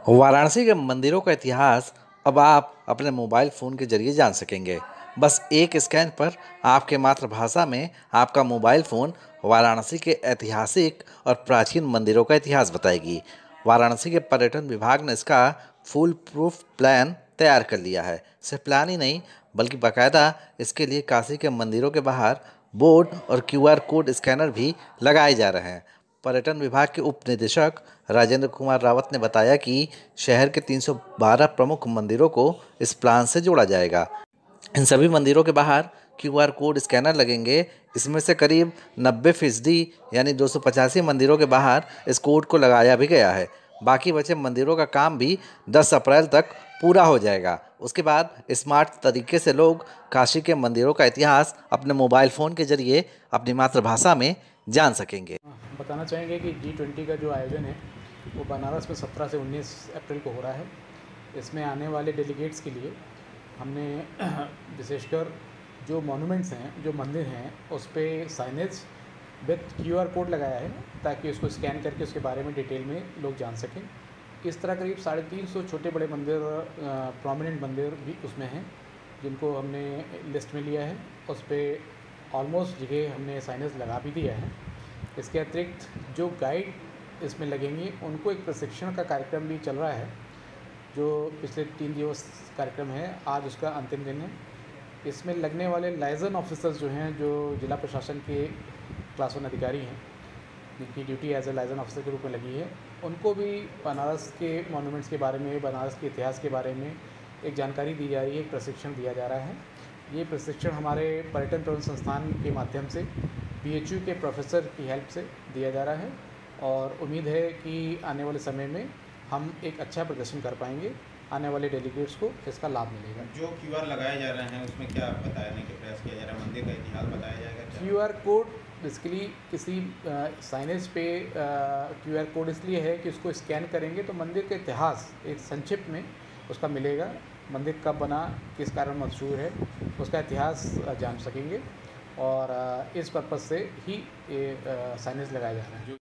वाराणसी के मंदिरों का इतिहास अब आप अपने मोबाइल फ़ोन के जरिए जान सकेंगे। बस एक स्कैन पर आपके मातृभाषा में आपका मोबाइल फ़ोन वाराणसी के ऐतिहासिक और प्राचीन मंदिरों का इतिहास बताएगी। वाराणसी के पर्यटन विभाग ने इसका फुल प्रूफ प्लान तैयार कर लिया है। सिर्फ प्लान ही नहीं, बल्कि बाकायदा इसके लिए काशी के मंदिरों के बाहर बोर्ड और क्यूआर कोड स्कैनर भी लगाए जा रहे हैं। पर्यटन विभाग के उप निदेशक राजेंद्र कुमार रावत ने बताया कि शहर के 312 प्रमुख मंदिरों को इस प्लान से जोड़ा जाएगा। इन सभी मंदिरों के बाहर क्यूआर कोड स्कैनर लगेंगे। इसमें से करीब 90% यानी 285 मंदिरों के बाहर इस कोड को लगाया भी गया है। बाकी बचे मंदिरों का काम भी 10 अप्रैल तक पूरा हो जाएगा। उसके बाद स्मार्ट तरीके से लोग काशी के मंदिरों का इतिहास अपने मोबाइल फ़ोन के जरिए अपनी मातृभाषा में जान सकेंगे। बताना चाहेंगे कि G20 का जो आयोजन है वो बनारस में 17 से 19 अप्रैल को हो रहा है। इसमें आने वाले डेलीगेट्स के लिए हमने विशेषकर जो मॉन्यूमेंट्स हैं, जो मंदिर हैं, उस पे साइनेज विथ क्यूआर कोड लगाया है ताकि उसको स्कैन करके उसके बारे में डिटेल में लोग जान सकें। इस तरह करीब 350 छोटे बड़े मंदिर, प्रोमिनेंट मंदिर भी उसमें हैं, जिनको हमने लिस्ट में लिया है। उस पर ऑलमोस्ट जगह हमने साइनेज लगा भी दिया है। इसके अतिरिक्त जो गाइड इसमें लगेंगे उनको एक प्रशिक्षण का कार्यक्रम भी चल रहा है, जो पिछले 3 दिवस कार्यक्रम है। आज उसका अंतिम दिन है। इसमें लगने वाले लाइजन ऑफिसर्स जो हैं, जो जिला प्रशासन के क्लास 1 अधिकारी हैं, जिनकी duty as a liaison officer के रूप में लगी है, उनको भी बनारस के मॉन्यूमेंट्स के बारे में, बनारस के इतिहास के बारे में एक जानकारी दी जा रही है, एक प्रशिक्षण दिया जा रहा है। ये प्रशिक्षण हमारे पर्यटन प्रबंधन संस्थान के माध्यम से BHU के प्रोफेसर की हेल्प से दिया जा रहा है और उम्मीद है कि आने वाले समय में हम एक अच्छा प्रदर्शन कर पाएंगे। आने वाले डेलीगेट्स को इसका लाभ मिलेगा। जो क्यूआर लगाए जा रहे हैं उसमें क्या बताने का प्रयास किया जा रहा है? मंदिर का इतिहास बताया जाएगा क्या? क्यूआर कोड बेसिकली किसी साइनेज पे क्यूआर कोड इसलिए है कि उसको स्कैन करेंगे तो मंदिर का इतिहास एक संक्षिप्त में उसका मिलेगा। मंदिर कब बना, किस कारण मशहूर है, उसका इतिहास जान सकेंगे और इस पर्पज़ से ही ये साइनेज लगाया जा रहा है।